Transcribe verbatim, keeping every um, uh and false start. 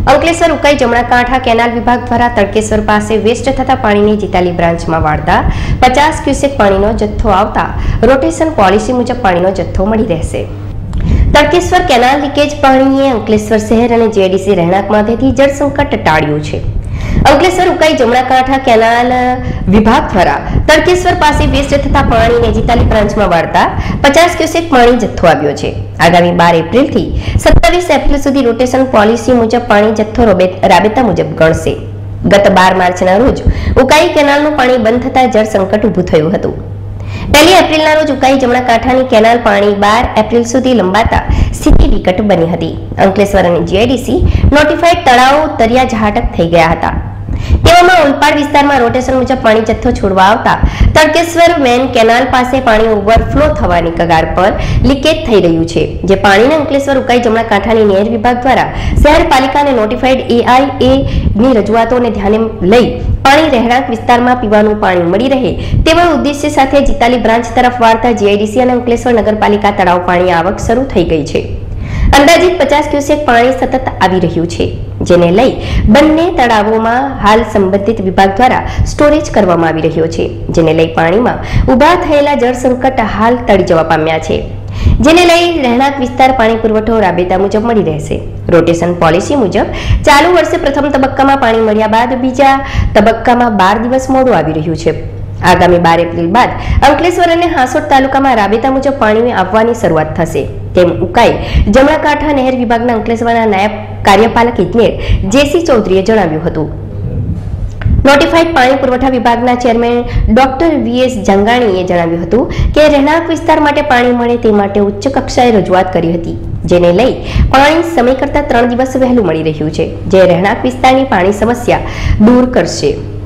Ankleshwar Ukai જમણાકાંઠા canal વિભાગ દ્વારા તડકેશ્વર પાસે વેસ્ટ થતા પાણીની જીતાલી બ્રાન્ચમાં વાળતા પચાસ ક્યુસેક પાણીનો જથ્થો આવતા રોટેશન પોલિસી મુજબ પાણીનો જથ્થો મળી રહેશે। તડકેશ્વર કેનાલ લીકેજ પાણીએ અંકલેશ્વર શહેર અને જેડીસી રહેણાંકમાંથી જળ સંકટ ટાળ્યું છે। અંકલેશ્વર ઉકાઈ જમણાકાંઠા કેનાલ વિભાગ દ્વારા તડકેશ્વર પાસે વેસ્ટ થતા પાણીને જીતાલી બ્રાન્ચમાં વાળતા પચાસ ક્યુસેક પાણી જથ્થો આવ્યો છે। આગામી બાર એપ્રિલ થી સત્તાવીસ એપ્રિલ સુધી રોટેશન પોલિસી મુજબ પાણી જથ્થો રાબેતા મુજબ ગણશે। ગત બાર માર્ચના રોજ ઉકાઈ કેનાલનું પાણી બંધ થતા જળ સંકટ ઊભું થયું હતું। પહેલી એપ્રિલના રોજ ઉકાઈ જમણાકાંઠાની કેનાલ પાણી બાર એપ્રિલ સુધી લંબાતા સ્થિતિ વિકટ બની હતી। અંકલેશ્વર અને જીઆઈડીસી નોટિફાઈડ તળાવો તરિયા ઝાટક થઈ ગયા હતા। તેવામાં ઓલપાડ વિસ્તારમાં રોટેશન મુજબ પાણી જથ્થો છોડવા આવતા તડકેશ્વર મેન કેનાલ પાસે પાણી ઓવરફ્લો થવાની કગાર પર લીકેજ થઈ રહ્યું છે, જે પાણીને અંકલેશ્વર ઉકાઈ જમણાકાંઠાની નહેર વિભાગ દ્વારા શહેર પાલિકા અને નોટિફાઈડ એઆઈએ ની રજૂઆતોને ધ્યાને લઈ પાણી રહેણાંક વિસ્તારમાં પીવાનું પાણી મળી રહે તેવા ઉદ્દેશ્ય સાથે જીતાલી બ્રાન્ચ તરફ વાળતા જીઆઈડીસી અને અંકલેશ્વર નગરપાલિકા તળાવ પાણી આવક શરૂ થઈ ગઈ છે। અંદાજિત પચાસ ક્યુસેક પાણી સતત આવી રહ્યું છે, જેને લઈ બંને તળાવોમાં હાલ સંબંધિત વિભાગ દ્વારા સ્ટોરેજ કરવામાં આવી રહ્યો છે, જેને લઈ પાણીમાં ઊભા થયેલા જળ સંકટ હાલ ટળી જવા પામ્યા છે, જેને લઈ રહેણાંક વિસ્તાર પાણી પુરવઠો રાબેતા મુજબ મળી રહેશે। રોટેશન પોલિસી મુજબ ચાલુ વર્ષે પ્રથમ તબક્કામાં પાણી મળ્યા બાદ બીજા તબક્કામાં બાર દિવસ મોડું આવી રહ્યું છે। આગામી બાર એપ્રિલ બાદ અંકલેશ્વર અને હાંસોટ તાલુકામાં રાબેતા મુજબ પાણી આવવાની શરૂઆત થશે, તેમ ઉકાઈ જમણાકાંઠા નહેર વિભાગના અંકલેશ્વરના નાયબ કાર્યપાલક ઇજનેર જેસી ચૌધરીએ જણાવ્યું હતું। નોટિફાઈડ પાણી પુરવઠા વિભાગના ચેરમેન ડોક્ટર વીએસ જંગાણીએ જણાવ્યું હતું કે રહેણાંક વિસ્તાર માટે પાણી મળે તે માટે ઉચ્ચ કક્ષાએ રજૂઆત કરી હતી, જેને લઈ પાણી સમય કરતાં ત્રણ દિવસ વહેલું મળી રહ્યું છે, જે રહેણાંક વિસ્તારની પાણી સમસ્યા દૂર કરશે।